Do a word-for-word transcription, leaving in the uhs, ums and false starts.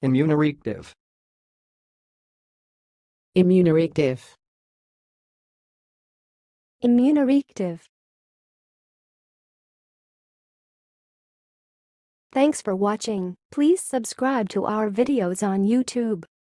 Immunoreactive. Immunoreactive. Immunoreactive. Thanks for watching. Please subscribe to our videos on YouTube.